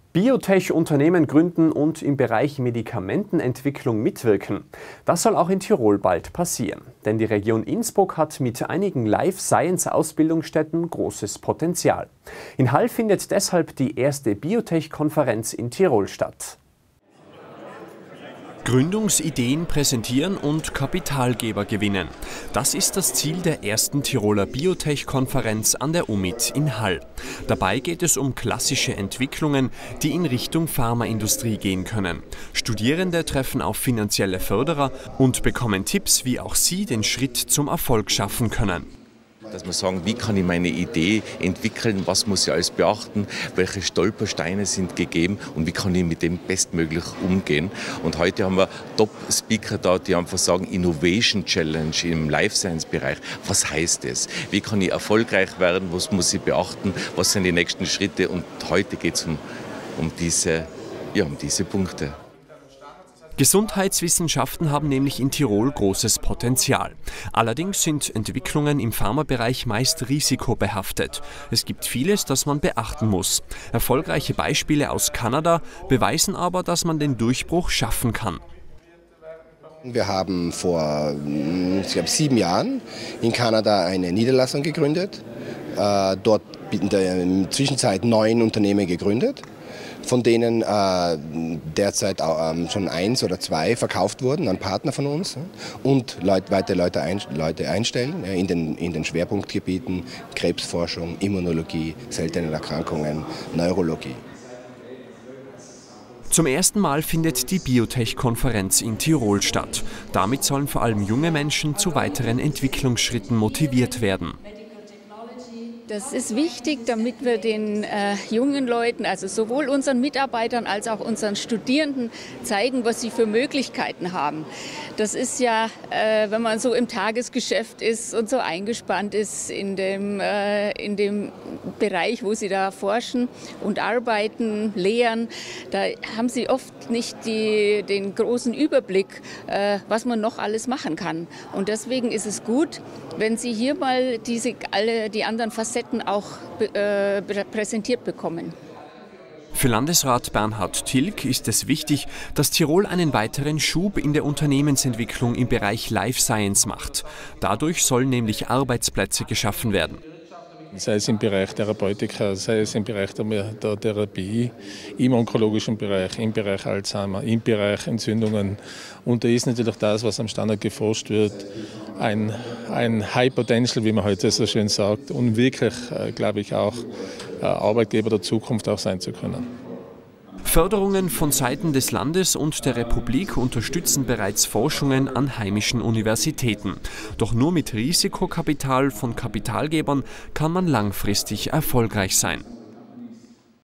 Biotech-Unternehmen gründen und im Bereich Medikamentenentwicklung mitwirken. Das soll auch in Tirol bald passieren. Denn die Region Innsbruck hat mit einigen Life-Science-Ausbildungsstätten großes Potenzial. In Hall findet deshalb die erste Biotech-Konferenz in Tirol statt. Gründungsideen präsentieren und Kapitalgeber gewinnen. Das ist das Ziel der ersten Tiroler Biotech-Konferenz an der UMIT in Hall. Dabei geht es um klassische Entwicklungen, die in Richtung Pharmaindustrie gehen können. Studierende treffen auf finanzielle Förderer und bekommen Tipps, wie auch sie den Schritt zum Erfolg schaffen können. Dass wir sagen, wie kann ich meine Idee entwickeln, was muss ich alles beachten, welche Stolpersteine sind gegeben und wie kann ich mit dem bestmöglich umgehen. Und heute haben wir Top-Speaker da, die einfach sagen, Innovation Challenge im Life Science-Bereich. Was heißt das? Wie kann ich erfolgreich werden? Was muss ich beachten? Was sind die nächsten Schritte? Und heute geht es um diese Punkte. Gesundheitswissenschaften haben nämlich in Tirol großes Potenzial. Allerdings sind Entwicklungen im Pharmabbereich meist risikobehaftet. Es gibt vieles, das man beachten muss. Erfolgreiche Beispiele aus Kanada beweisen aber, dass man den Durchbruch schaffen kann. Wir haben vor, ich glaube, 7 Jahren in Kanada eine Niederlassung gegründet. Dort in der Zwischenzeit 9 Unternehmen gegründet, von denen derzeit schon 1 oder 2 verkauft wurden an Partner von uns und weitere Leute einstellen in den Schwerpunktgebieten Krebsforschung, Immunologie, seltene Erkrankungen, Neurologie. Zum ersten Mal findet die Biotech-Konferenz in Tirol statt. Damit sollen vor allem junge Menschen zu weiteren Entwicklungsschritten motiviert werden. Das ist wichtig, damit wir den jungen Leuten, also sowohl unseren Mitarbeitern als auch unseren Studierenden zeigen, was sie für Möglichkeiten haben. Das ist ja, wenn man so im Tagesgeschäft ist und so eingespannt ist in dem Bereich, wo sie da forschen und arbeiten, lehren, da haben sie oft nicht den großen Überblick, was man noch alles machen kann. Und deswegen ist es gut, wenn Sie hier mal die anderen Facetten auch präsentiert bekommen. Für Landesrat Bernhard Tilg ist es wichtig, dass Tirol einen weiteren Schub in der Unternehmensentwicklung im Bereich Life Science macht. Dadurch sollen nämlich Arbeitsplätze geschaffen werden. Sei es im Bereich Therapeutika, sei es im Bereich der Therapie, im onkologischen Bereich, im Bereich Alzheimer, im Bereich Entzündungen. Und da ist natürlich das, was am Standard geforscht wird, ein High Potential, wie man heute so schön sagt, und wirklich, glaube ich, auch Arbeitgeber der Zukunft auch sein zu können. Förderungen von Seiten des Landes und der Republik unterstützen bereits Forschungen an heimischen Universitäten. Doch nur mit Risikokapital von Kapitalgebern kann man langfristig erfolgreich sein.